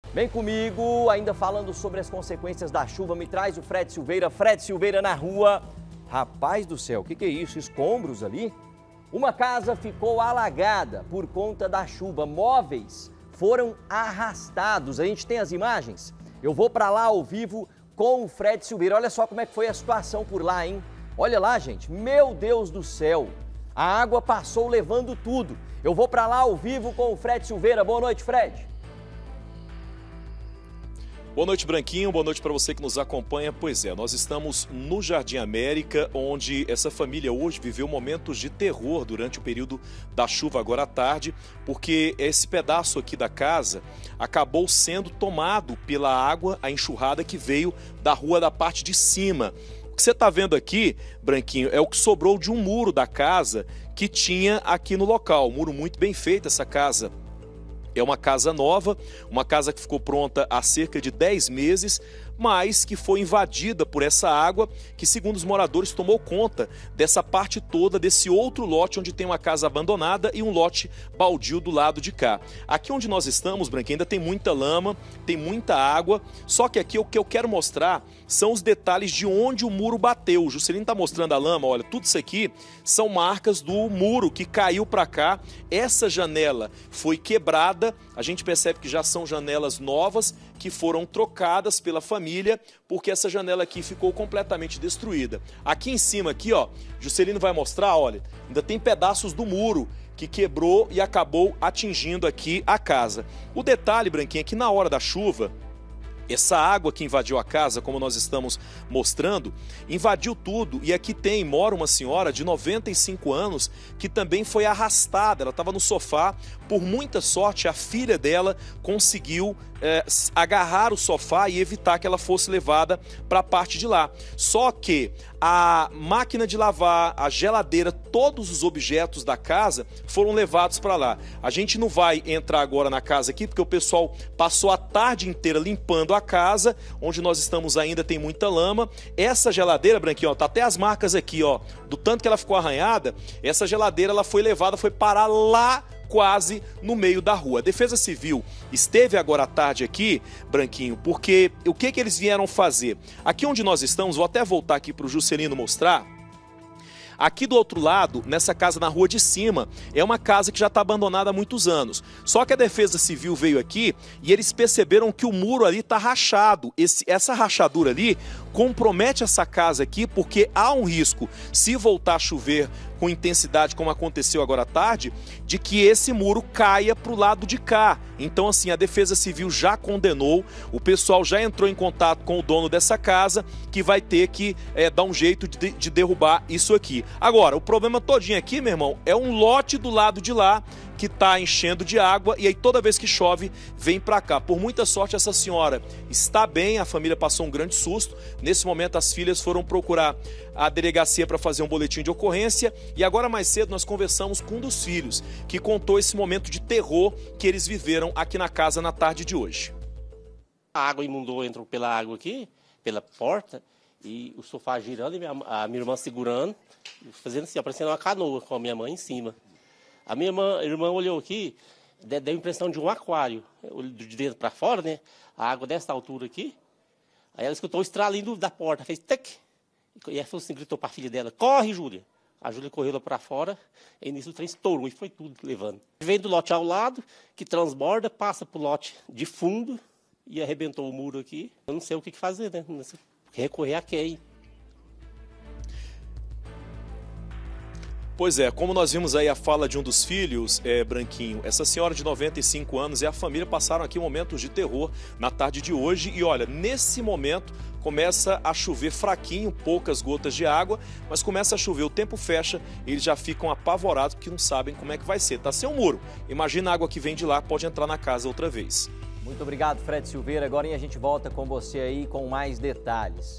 Vem comigo, ainda falando sobre as consequências da chuva, me traz o Fred Silveira. Fred Silveira na rua. Rapaz do céu, o que é isso? Escombros ali? Uma casa ficou alagada por conta da chuva. Móveis foram arrastados. A gente tem as imagens? Eu vou para lá ao vivo com o Fred Silveira. Olha só como é que foi a situação por lá, hein? Olha lá, gente. Meu Deus do céu. A água passou levando tudo. Eu vou para lá ao vivo com o Fred Silveira. Boa noite, Fred. Boa noite, Branquinho. Boa noite para você que nos acompanha. Pois é, nós estamos no Jardim América, onde essa família hoje viveu momentos de terror durante o período da chuva agora à tarde, porque esse pedaço aqui da casa acabou sendo tomado pela água, a enxurrada que veio da rua da parte de cima. O que você está vendo aqui, Branquinho, é o que sobrou de um muro da casa que tinha aqui no local. Um muro muito bem feito, essa casa. É uma casa nova, uma casa que ficou pronta há cerca de 10 meses, mas que foi invadida por essa água que, segundo os moradores, tomou conta dessa parte toda, desse outro lote onde tem uma casa abandonada e um lote baldio do lado de cá. Aqui onde nós estamos, Branquinho, ainda tem muita lama, tem muita água, só que aqui o que eu quero mostrar são os detalhes de onde o muro bateu. O Juscelino está mostrando a lama, olha, tudo isso aqui são marcas do muro que caiu para cá. Essa janela foi quebrada, a gente percebe que já são janelas novas que foram trocadas pela família, porque essa janela aqui ficou completamente destruída. Aqui em cima, aqui, ó, Juscelino vai mostrar, olha, ainda tem pedaços do muro que quebrou e acabou atingindo aqui a casa. O detalhe, Branquinho, é que na hora da chuva, essa água que invadiu a casa, como nós estamos mostrando, invadiu tudo. E aqui mora uma senhora de 95 anos que também foi arrastada. Ela estava no sofá. Por muita sorte, a filha dela conseguiu agarrar o sofá e evitar que ela fosse levada para a parte de lá. Só que a máquina de lavar, a geladeira, todos os objetos da casa foram levados para lá. A gente não vai entrar agora na casa aqui, porque o pessoal passou a tarde inteira limpando a casa, onde nós estamos ainda tem muita lama. Essa geladeira, Branquinho, ó, tá até as marcas aqui, ó, do tanto que ela ficou arranhada. Essa geladeira ela foi levada, foi parar lá quase no meio da rua. A Defesa Civil esteve agora à tarde aqui, Branquinho, porque o que eles vieram fazer? Aqui onde nós estamos, vou até voltar aqui para o Juscelino mostrar. Aqui do outro lado, nessa casa na rua de cima, é uma casa que já está abandonada há muitos anos. Só que a Defesa Civil veio aqui e eles perceberam que o muro ali está rachado. Essa rachadura ali compromete essa casa aqui porque há um risco, se voltar a chover com intensidade como aconteceu agora à tarde, de que esse muro caia para o lado de cá. Então assim, a Defesa Civil já condenou, o pessoal já entrou em contato com o dono dessa casa, que vai ter que dar um jeito de derrubar isso aqui. Agora, o problema todinho aqui, meu irmão, é um lote do lado de lá que está enchendo de água e aí toda vez que chove vem para cá. Por muita sorte essa senhora está bem, a família passou um grande susto. Nesse momento as filhas foram procurar a delegacia para fazer um boletim de ocorrência e agora mais cedo nós conversamos com um dos filhos que contou esse momento de terror que eles viveram aqui na casa na tarde de hoje. A água inundou, entrou pela água aqui, pela porta, e o sofá girando e a minha irmã segurando, fazendo assim, parecendo uma canoa com a minha mãe em cima. A minha irmã olhou aqui, deu a impressão de um aquário, de dentro para fora, né? A água dessa altura aqui. Aí ela escutou o estralinho da porta, fez tec. E ela falou assim, gritou para a filha dela, corre, Júlia. A Júlia correu lá para fora, e nisso o trem estourou e foi tudo levando. Vem do lote ao lado, que transborda, passa para o lote de fundo e arrebentou o muro aqui. Eu não sei o que fazer, né? Não sei recorrer a quem. Pois é, como nós vimos aí a fala de um dos filhos, Branquinho, essa senhora de 95 anos e a família passaram aqui momentos de terror na tarde de hoje e olha, nesse momento começa a chover fraquinho, poucas gotas de água, mas começa a chover, o tempo fecha e eles já ficam apavorados porque não sabem como é que vai ser. Tá sem um muro, imagina a água que vem de lá, pode entrar na casa outra vez. Muito obrigado, Fred Silveira. Agora a gente volta com você aí com mais detalhes.